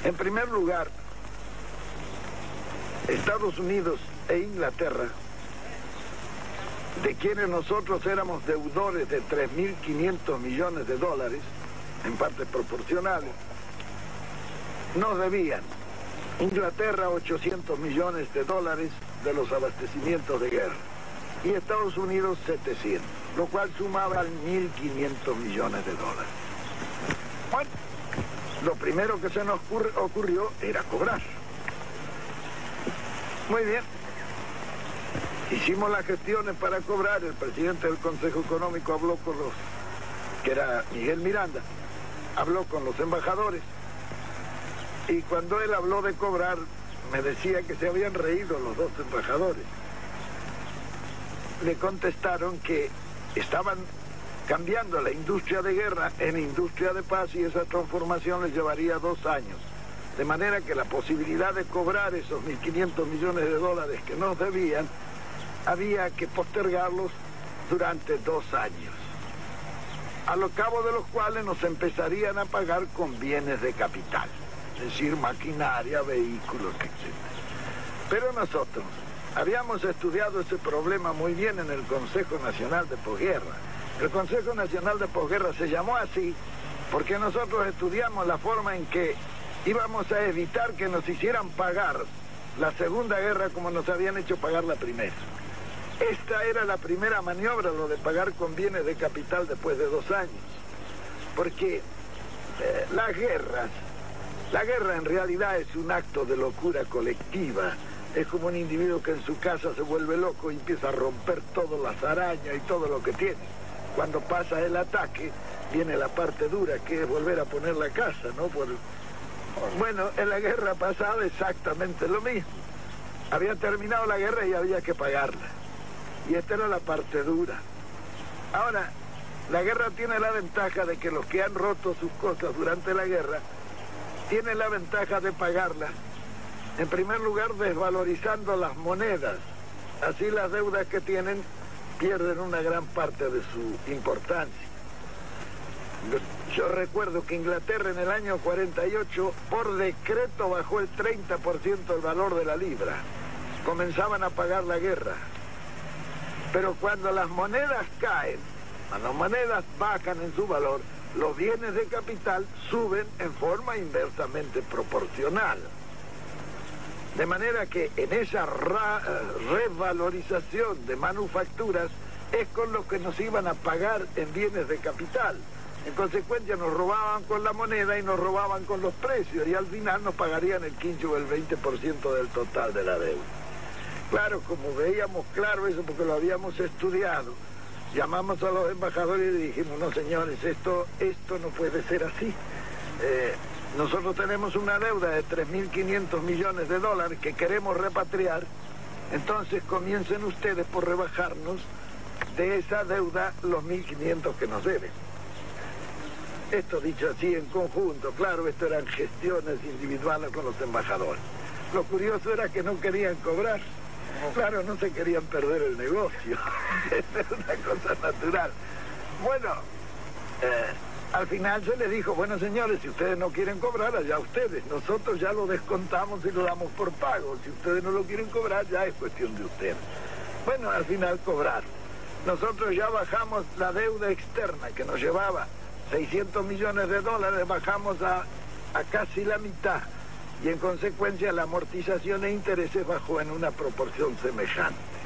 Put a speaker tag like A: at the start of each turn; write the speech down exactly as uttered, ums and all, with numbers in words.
A: En primer lugar, Estados Unidos e Inglaterra, de quienes nosotros éramos deudores de tres mil quinientos millones de dólares, en partes proporcionales, nos debían Inglaterra ochocientos millones de dólares de los abastecimientos de guerra y Estados Unidos setecientos, lo cual sumaba mil quinientos millones de dólares. Bueno, lo primero que se nos ocurrió era cobrar. Muy bien. Hicimos las gestiones para cobrar. El presidente del Consejo Económico habló con los, que era Miguel Miranda, habló con los embajadores. Y cuando él habló de cobrar, me decía que se habían reído los dos embajadores. Le contestaron que estaban cambiando la industria de guerra en industria de paz y esa transformación les llevaría dos años. De manera que la posibilidad de cobrar esos mil quinientos millones de dólares que nos debían, había que postergarlos durante dos años, a lo cabo de los cuales nos empezarían a pagar con bienes de capital, es decir, maquinaria, vehículos, etcétera. Pero nosotros habíamos estudiado ese problema muy bien en el Consejo Nacional de Posguerra. El Consejo Nacional de Posguerra se llamó así porque nosotros estudiamos la forma en que íbamos a evitar que nos hicieran pagar la Segunda Guerra como nos habían hecho pagar la primera. Esta era la primera maniobra, lo de pagar con bienes de capital después de dos años. Porque eh, las guerras, la guerra en realidad es un acto de locura colectiva. Es como un individuo que en su casa se vuelve loco y empieza a romper todas las arañas y todo lo que tiene. Cuando pasa el ataque, viene la parte dura, que es volver a poner la casa, ¿no? Por... Bueno, en la guerra pasada exactamente lo mismo. Había terminado la guerra y había que pagarla. Y esta era la parte dura. Ahora, la guerra tiene la ventaja de que los que han roto sus cosas durante la guerra tienen la ventaja de pagarlas. En primer lugar, desvalorizando las monedas. Así las deudas que tienen pierden una gran parte de su importancia. Yo recuerdo que Inglaterra en el año cuarenta y ocho, por decreto, bajó el treinta por ciento el valor de la libra. Comenzaban a pagar la guerra. Pero cuando las monedas caen, cuando las monedas bajan en su valor, los bienes de capital suben en forma inversamente proporcional. De manera que en esa revalorización de manufacturas es con lo que nos iban a pagar en bienes de capital. En consecuencia nos robaban con la moneda y nos robaban con los precios y al final nos pagarían el quince o el veinte por ciento del total de la deuda. Claro, como veíamos claro eso porque lo habíamos estudiado, llamamos a los embajadores y dijimos, no señores, esto, esto no puede ser así. Eh, nosotros tenemos una deuda de tres mil quinientos millones de dólares que queremos repatriar, entonces comiencen ustedes por rebajarnos de esa deuda los mil quinientos que nos deben. Esto dicho así en conjunto, claro, esto eran gestiones individuales con los embajadores. Lo curioso era que no querían cobrar. Claro, no se querían perder el negocio. Esa es una cosa natural. Bueno, eh, al final se les dijo, bueno señores, si ustedes no quieren cobrar, allá ustedes. Nosotros ya lo descontamos y lo damos por pago. Si ustedes no lo quieren cobrar, ya es cuestión de ustedes. Bueno, al final cobraron. Nosotros ya bajamos la deuda externa que nos llevaba seiscientos millones de dólares, bajamos a, a casi la mitad. Y en consecuencia la amortización e intereses bajó en una proporción semejante.